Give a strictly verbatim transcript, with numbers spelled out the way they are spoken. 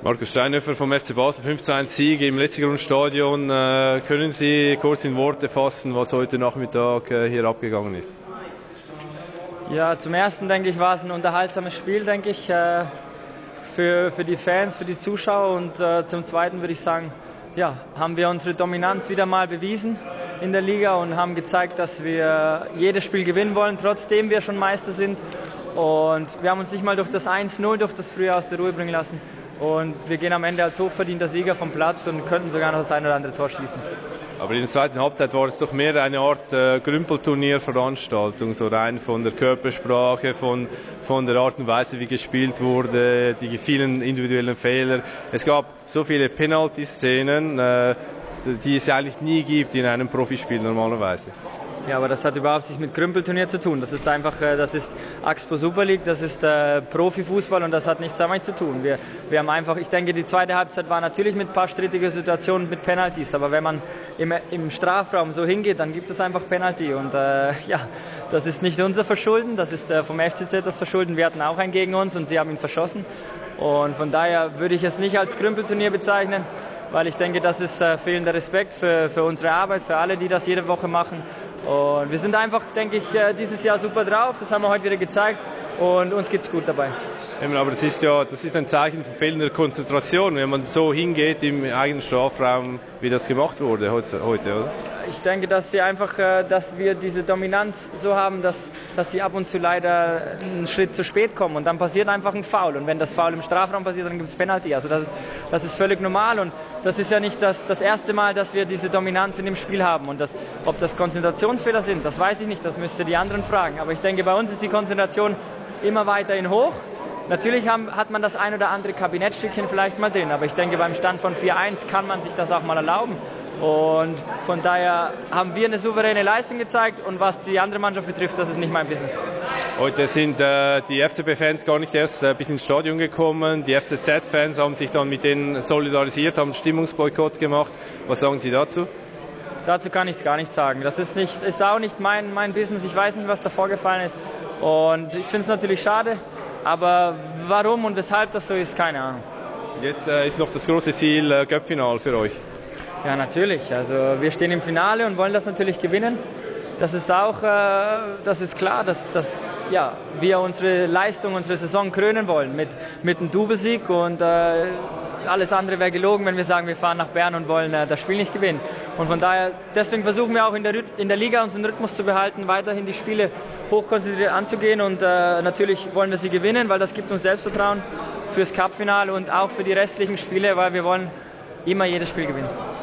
Markus Steinhöfer vom F C Basel, fünf zu eins Sieg im Letzigrund-Stadion. Äh, können Sie kurz in Worte fassen, was heute Nachmittag äh, hier abgegangen ist? Ja, zum ersten denke ich, war es ein unterhaltsames Spiel, denke ich, äh, für, für die Fans, für die Zuschauer. Und äh, zum zweiten würde ich sagen, ja, haben wir unsere Dominanz wieder mal bewiesen in der Liga und haben gezeigt, dass wir jedes Spiel gewinnen wollen, trotzdem wir schon Meister sind. Und wir haben uns nicht mal durch das eins null, durch das Frühe aus der Ruhe bringen lassen. Und wir gehen am Ende als hochverdienter Sieger vom Platz und könnten sogar noch das ein oder andere Tor schießen. Aber in der zweiten Halbzeit war es doch mehr eine Art äh, Grümpelturnierveranstaltung, so rein von der Körpersprache, von, von der Art und Weise, wie gespielt wurde, die vielen individuellen Fehler. Es gab so viele Penalty-Szenen, äh, die es eigentlich nie gibt in einem Profispiel normalerweise. Ja, aber das hat überhaupt nichts mit Grümpelturnier zu tun. Das ist einfach, das ist Axpo Super League, das ist äh, Profifußball und das hat nichts damit zu tun. Wir, wir haben einfach, ich denke, die zweite Halbzeit war natürlich mit ein paar strittigen Situationen mit Penalties, aber wenn man im, im Strafraum so hingeht, dann gibt es einfach Penalty und äh, ja, das ist nicht unser Verschulden, das ist äh, vom F C Z das Verschulden. Wir hatten auch einen gegen uns und sie haben ihn verschossen und von daher würde ich es nicht als Grümpelturnier bezeichnen, weil ich denke, das ist äh, fehlender Respekt für, für unsere Arbeit, für alle, die das jede Woche machen. Und wir sind einfach, denke ich, dieses Jahr super drauf. Das haben wir heute wieder gezeigt und uns geht's gut dabei. Aber das ist ja, das ist ein Zeichen von fehlender Konzentration, wenn man so hingeht im eigenen Strafraum, wie das gemacht wurde heute, oder? Ich denke, dass sie einfach, dass wir diese Dominanz so haben, dass, dass sie ab und zu leider einen Schritt zu spät kommen und dann passiert einfach ein Foul. Und wenn das Foul im Strafraum passiert, dann gibt es Penalty. Also das ist, das ist völlig normal und das ist ja nicht das, das erste Mal, dass wir diese Dominanz in dem Spiel haben. Und das, ob das Konzentrationsfehler sind, das weiß ich nicht, das müsste die anderen fragen. Aber ich denke, bei uns ist die Konzentration immer weiterhin hoch. Natürlich haben, hat man das ein oder andere Kabinettstückchen vielleicht mal drin, aber ich denke, beim Stand von vier eins kann man sich das auch mal erlauben. Und von daher haben wir eine souveräne Leistung gezeigt und was die andere Mannschaft betrifft, das ist nicht mein Business. Heute sind äh, die F C B-Fans gar nicht erst äh, bis ins Stadion gekommen. Die F C Z-Fans haben sich dann mit denen solidarisiert, haben Stimmungsboykott gemacht. Was sagen Sie dazu? Dazu kann ich gar nichts sagen. Das ist, nicht, ist auch nicht mein, mein Business. Ich weiß nicht, was da vorgefallen ist. Und ich finde es natürlich schade. Aber warum und weshalb das so ist, keine Ahnung. Jetzt äh, ist noch das große Ziel äh, Cup-Final für euch. Ja, natürlich. Also wir stehen im Finale und wollen das natürlich gewinnen. Das ist auch, äh, das ist klar, dass, dass ja, wir unsere Leistung, unsere Saison krönen wollen mit, mit einem Doublesieg und äh, alles andere wäre gelogen, wenn wir sagen, wir fahren nach Bern und wollen äh, das Spiel nicht gewinnen. Und von daher, deswegen versuchen wir auch in der, in der Liga unseren Rhythmus zu behalten, weiterhin die Spiele hochkonzentriert anzugehen und äh, natürlich wollen wir sie gewinnen, weil das gibt uns Selbstvertrauen fürs Cup-Finale und auch für die restlichen Spiele, weil wir wollen immer jedes Spiel gewinnen.